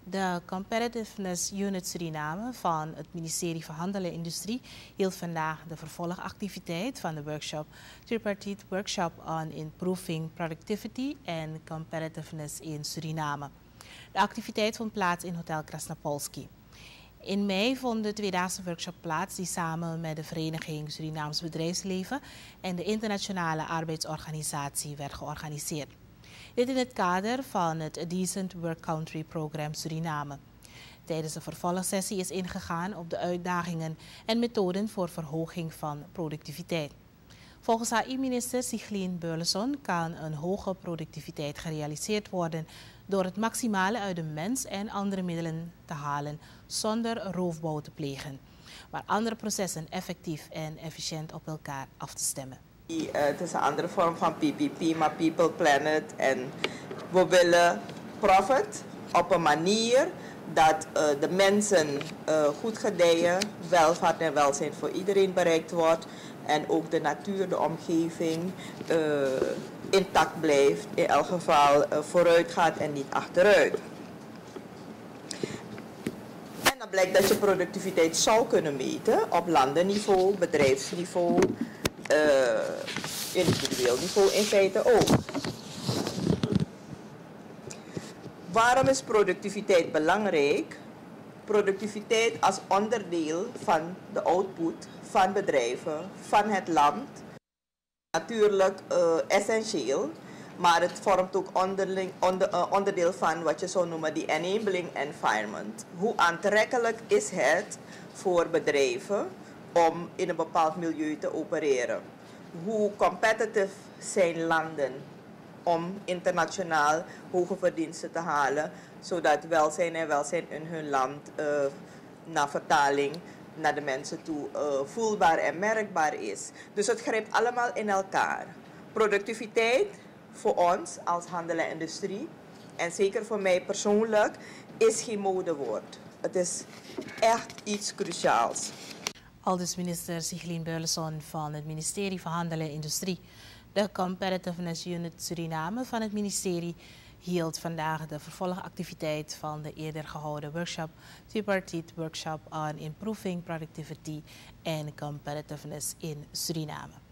De Competitiveness Unit Suriname van het ministerie van Handel en Industrie hield vandaag de vervolgactiviteit van de workshop, Tripartite Workshop on Improving Productivity and Competitiveness in Suriname. De activiteit vond plaats in Hotel Krasnapolski. In mei vond de tweedaagse workshop plaats die samen met de Vereniging Surinaams Bedrijfsleven en de Internationale Arbeidsorganisatie werd georganiseerd. Dit in het kader van het Decent Work Country Program Suriname. Tijdens de vervolgsessie is ingegaan op de uitdagingen en methoden voor verhoging van productiviteit. Volgens AI-minister Sighlien Burleson kan een hoge productiviteit gerealiseerd worden door het maximale uit de mens en andere middelen te halen zonder roofbouw te plegen, maar andere processen effectief en efficiënt op elkaar af te stemmen. Het is een andere vorm van PPP, maar People Planet. En we willen profit op een manier dat de mensen goed gedijen, welvaart en welzijn voor iedereen bereikt wordt. En ook de natuur, de omgeving intact blijft. In elk geval vooruit gaat en niet achteruit. En dan blijkt dat je productiviteit zou kunnen meten op landenniveau, bedrijfsniveau, individueel niveau in feite ook. Waarom is productiviteit belangrijk? Productiviteit als onderdeel van de output van bedrijven, van het land, natuurlijk essentieel, maar het vormt ook onderdeel van wat je zou noemen die enabling environment. Hoe aantrekkelijk is het voor bedrijven om in een bepaald milieu te opereren? Hoe competitive zijn landen om internationaal hoge verdiensten te halen, zodat welzijn in hun land naar vertaling naar de mensen toe voelbaar en merkbaar is. Dus het grijpt allemaal in elkaar. Productiviteit voor ons als handel en industrie, en zeker voor mij persoonlijk, is geen modewoord. Het is echt iets cruciaals. Aldus minister Sighlien Burleson van het ministerie van Handel en Industrie. De Competitiveness Unit Suriname van het ministerie hield vandaag de vervolgactiviteit van de eerder gehouden workshop, Tripartite Workshop on Improving Productivity and Competitiveness in Suriname.